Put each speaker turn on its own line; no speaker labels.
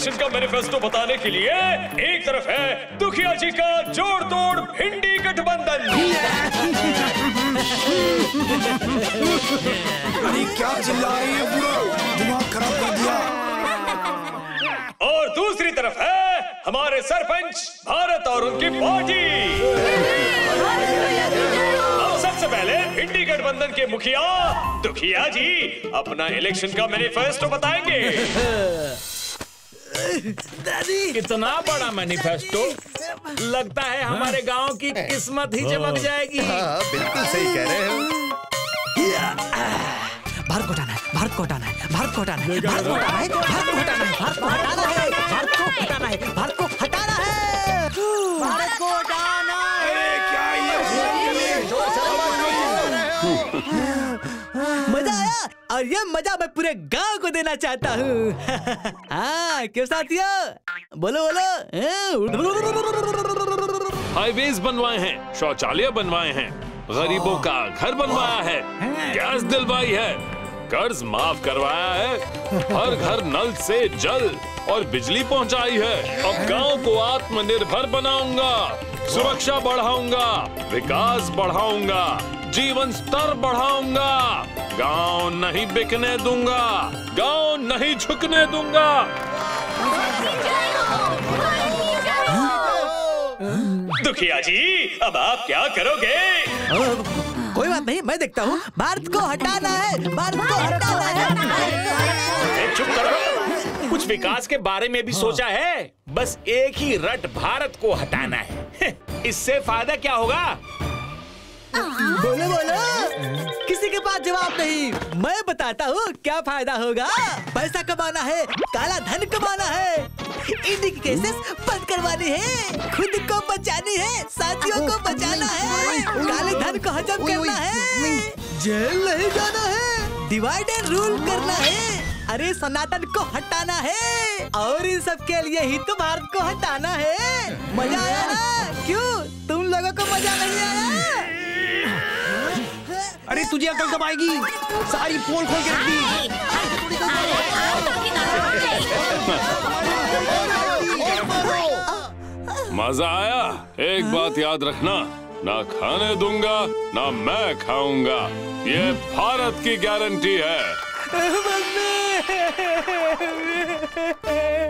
Election का manifesto बताने के लिए एक तरफ है दुखिया जी का जोड़ तोड़ भिंडी गठबंधन।
अरे क्या चिल्ला रही है, पूरा दिमाग खराब कर दिया।
और दूसरी तरफ है हमारे सरपंच भारत और उनकी पार्टी। अब सबसे पहले भिंडी गठबंधन के मुखिया दुखिया जी अपना इलेक्शन का मैनिफेस्टो बताएंगे।
दादी,
इतना बड़ा मैनिफेस्टो, लगता है हमारे गांव की किस्मत ही चमक जाएगी।
हाँ, बिल्कुल सही कह रहे हो।
भारत को हटाना है, भारत को हटाना है, भारत को हटाना है, भारत को हटाना है, भारत को हटाना है, भारत को हटाना है, भारत को हटाना है, भारत को हटाना है, भारत को हटाना है।
अरे क्या
मजा आया, और ये मजा मैं पूरे गांव को देना चाहता हूँ। हाँ, क्यों साथियों, बोलो बोलो।
हाईवेज बनवाए हैं, शौचालय बनवाए हैं, गरीबों का घर बनवाया है, गैस दिलवाई है, कर्ज माफ करवाया है, हर घर नल से जल और बिजली पहुंचाई है। अब गांव को आत्मनिर्भर बनाऊंगा, सुरक्षा बढ़ाऊंगा, विकास बढ़ाऊंगा, जीवन स्तर बढ़ाऊंगा। गांव नहीं बिकने दूंगा, गांव नहीं झुकने दूंगा।
दुखिया जी, अब आप क्या करोगे?
कोई बात नहीं, मैं देखता हूँ। भारत को हटाना है, भारत को हटाना है।
चुप करो, कुछ विकास के बारे में भी सोचा है? बस एक ही रट भारत को हटाना है। इससे फायदा क्या होगा?
बोलो बोलो, किसी के पास जवाब नहीं। मैं बताता हूँ क्या फायदा होगा। पैसा कमाना है, काला धन कमाना है, ईडी की केसेस बंद करवानी है, खुद को बचानी है, साथियों को बचाना है, काले धन को हजम करना है, जेल नहीं जाना है, डिवाइड एंड रूल करना है, अरे सनातन को हटाना है, और इन सब के लिए ही तो भारत को हटाना है। मजा आया ना? क्यों, तुम लोगों को मजा नहीं आया?
अरे तुझे अकल कब आएगी? सारी पोल खोल के रख दी।
मजा आया? एक बात याद रखना, ना खाने दूंगा ना मैं खाऊंगा, ये भारत की गारंटी है।